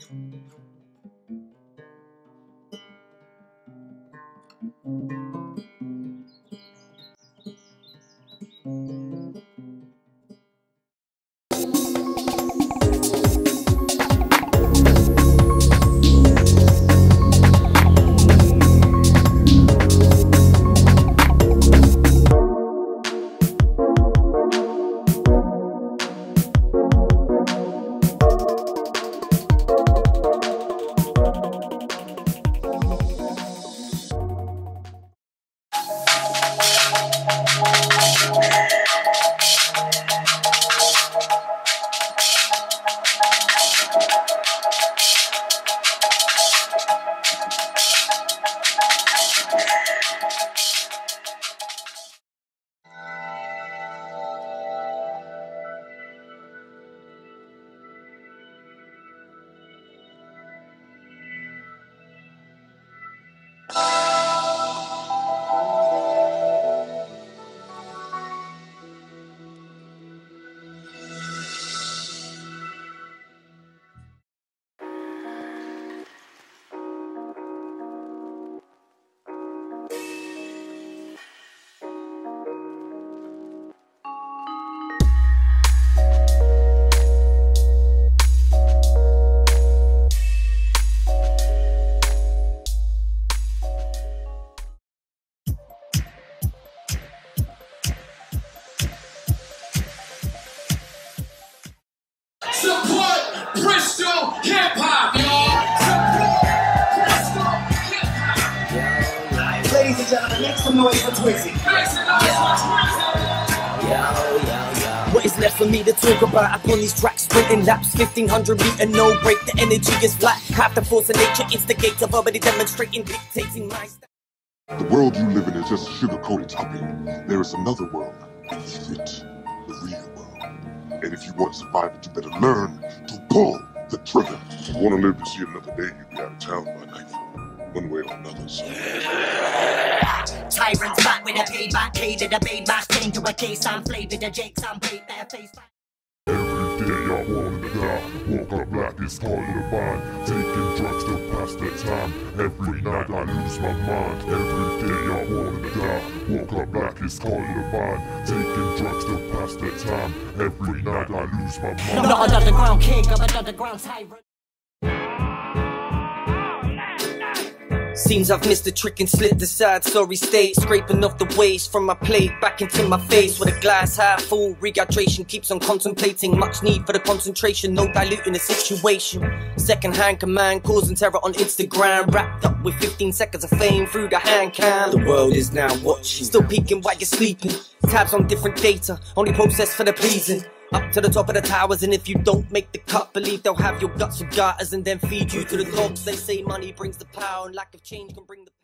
Support Bristol hip hop, y'all. Support Bristol hip hop. Ladies and gentlemen, make some noise for Twizzy. Make some noise for Twizzy. What is left for me to talk about up on these tracks? Sprinting laps, 1500 meter, no break. The energy is flat. Half the force of nature instigates, verbally demonstrating, dictating my style. The world you live in is just a sugar-coated topping. There is another world beneath it, the real world. And if you want to survive it, you better learn to pull the trigger. If you want to live to see another day, you'll be out of town by nightfall, one way or another. So. Tyrants back with a payback, hated a payback, came to a case, I'm flavored, the jakes, I'm paid their face back. Every day I wanted to die, woke up black, it's called it a bind. Taking drugs to pass the time, every night I lose my mind. Every day I wanted to die, woke up black, it's called it a bind. Taking drugs to pass the time, every night I lose my mind. I'm not an underground king, I'm an underground tyrant. Seems I've missed a trick and slipped aside, sorry state. Scraping off the waste from my plate back into my face. With a glass half full, rehydration keeps on contemplating. Much need for the concentration, no diluting the situation. Second hand command, causing terror on Instagram. Wrapped up with 15 seconds of fame through the hand cam. The world is now watching, still peeking while you're sleeping. Tabs on different data, only processed for the pleasing. Up to the top of the towers, and if you don't make the cut, believe they'll have your guts for garters and then feed you to the dogs. They say money brings the power, and lack of change can bring the